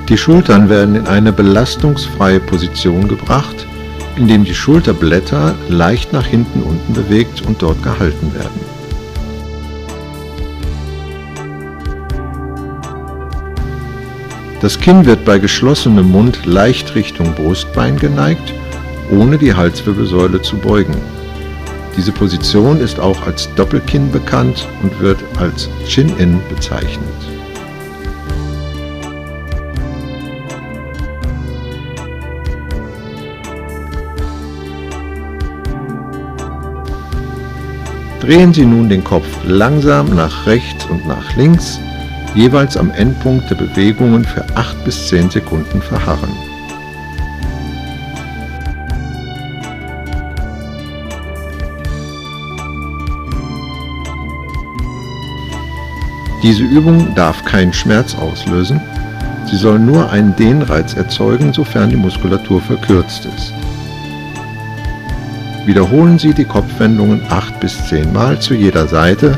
Die Schultern werden in eine belastungsfreie Position gebracht, indem die Schulterblätter leicht nach hinten unten bewegt und dort gehalten werden. Das Kinn wird bei geschlossenem Mund leicht Richtung Brustbein geneigt, ohne die Halswirbelsäule zu beugen. Diese Position ist auch als Doppelkinn bekannt und wird als Chin-In bezeichnet. Drehen Sie nun den Kopf langsam nach rechts und nach links, jeweils am Endpunkt der Bewegungen für 8 bis 10 Sekunden verharren. Diese Übung darf keinen Schmerz auslösen, sie soll nur einen Dehnreiz erzeugen, sofern die Muskulatur verkürzt ist. Wiederholen Sie die Kopfwendungen 8 bis 10 Mal zu jeder Seite.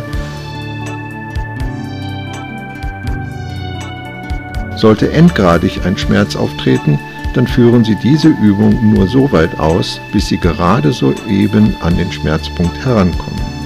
Sollte endgradig ein Schmerz auftreten, dann führen Sie diese Übung nur so weit aus, bis Sie gerade soeben an den Schmerzpunkt herankommen.